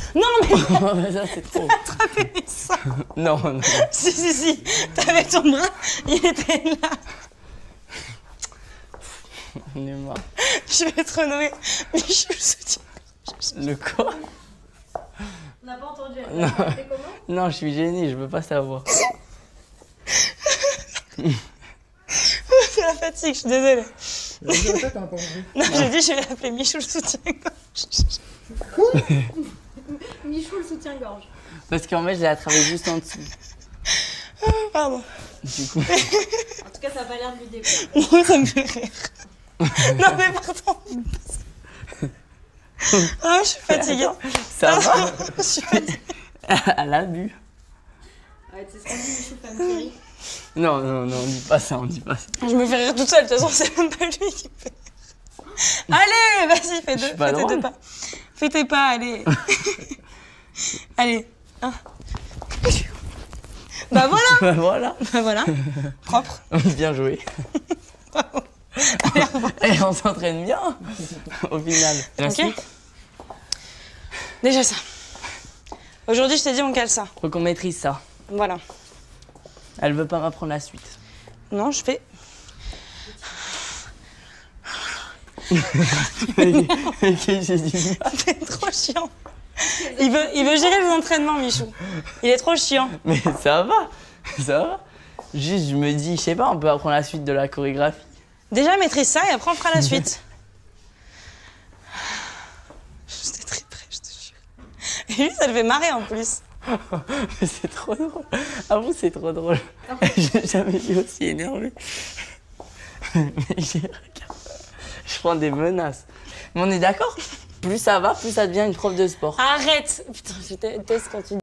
Non, mais Mais ça, c'est trop. attrapé mes seins. Non, non. Si. T'avais ton bras, il était là. On est marre. Je vais te renommer Michou le soutien. Le quoi? On n'a pas entendu. Non. Elle fait comment? Non, je suis gênée, je veux pas savoir. C'est la fatigue, je suis désolée. Répète, hein, pas compris. Non, j'ai dit je vais l'appeler Michou le soutien. Michou le soutien-gorge. Parce qu'en fait, je l'ai attrapé juste en dessous. Pardon. Du coup, En tout cas, ça n'a pas l'air de lui déplaire. Non, ça me fait rire. Non, mais pardon. Ah, je suis fatiguée. ça va? Je suis fatiguée. Elle a bu. Ouais, c'est ce qu'on dit, Michou femme chérie. Non, on dit pas ça, on dit pas ça. Je me fais rire toute seule, de toute façon, c'est même pas lui qui me fait rire. Allez, vas-y, fais Je suis deux, pas fais tes drôle. deux pas. Fais tes pas, allez. Allez, un. Bah voilà, Bah voilà. bah voilà. Propre. Bien joué. Et on s'entraîne bien, au final. La Ok. suite, Déjà ça. Aujourd'hui, je t'ai dit, on cale ça. faut qu'on maîtrise ça. Voilà. Elle veut pas m'apprendre la suite. Non, je fais. Ok, j'ai dit. C'est trop chiant. Il veut gérer les entraînements, Michou. Il est trop chiant. Mais ça va, ça va. Juste, je me dis, je sais pas, on peut apprendre la suite de la chorégraphie. Déjà, maîtrise ça et après, on fera la suite. J'étais très près, je te jure. Et lui, ça le fait marrer en plus. Mais c'est trop drôle. Avoue, c'est trop drôle. J'ai jamais été aussi énervé. Mais regarde, je prends des menaces. Mais on est d'accord? Plus ça va, plus ça devient une prof de sport. Arrête. Putain, je déteste quand tu